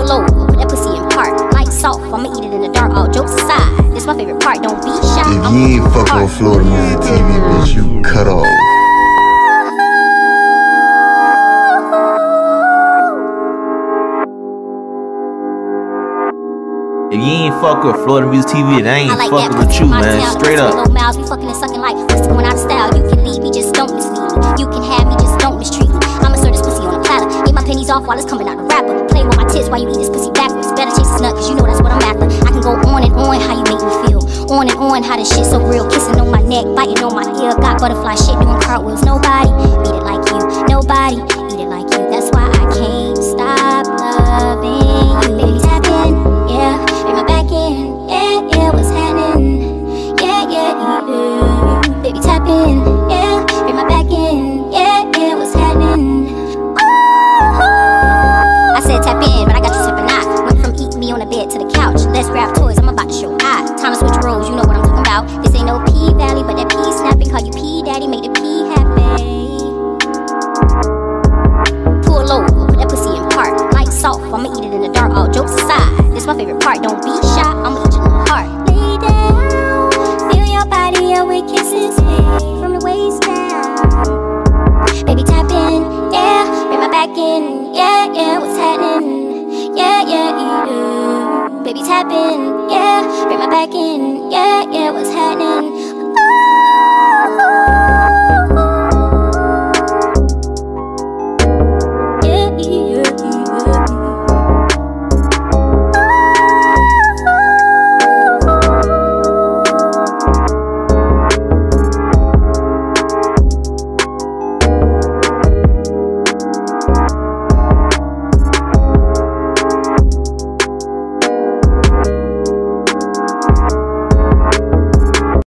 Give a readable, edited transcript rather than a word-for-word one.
Pull over, put that pussy in park. Lights off, I'ma eat it in the dark. All jokes aside, this my favorite part. Don't be shy. If you ain't fucking with Florida Music TV, bitch, you cut off. If you ain't fuck with Florida Music TV, then I ain't like fucking that with you, my man. town, Straight up. Low mouths, we fucking and sucking like what's going out of style. You can leave me, just don't mislead me. You can have me, just don't mistreat me. I'ma serve this pussy on a platter. Eat my pennies off while it's coming out the rapper. Play with my tits while you eat this pussy backwards. Better chase this nut, cause you know that's what I'm after. I can go on and on how you make me feel. On and on how this shit so real. Kissing on my neck, biting on my ear. Got butterfly shit doing cartwheels. Nobody beat it like you. Nobody eat it like you. That's why I can't stop loving you. Baby, tap in, yeah. Bring my back in, yeah, yeah. What's happening? Yeah, yeah, yeah. Baby, tap in, yeah. Bring my back in, yeah, yeah. What's happening? I said tap in, but I got you sipping out. Went from eating me on the bed to the couch. Let's grab toys, I'm about to show eyes. Time to switch roles, you know what I'm talking about. This ain't no P-Valley, but that P-snapping. Call you P-Daddy, make the P happy. Pull over, put that pussy in park. Lights off, I'ma eat it in the dark. All jokes aside, this my favorite part. Don't be shy, I'ma eat your little heart. Lay down, feel your body away, kisses from the waist down. Baby, tap in, yeah, bring my back in, yeah, yeah, what's happening? Yeah, yeah, yeah. Baby, tap in, yeah, bring my back in, yeah, yeah, what's happening?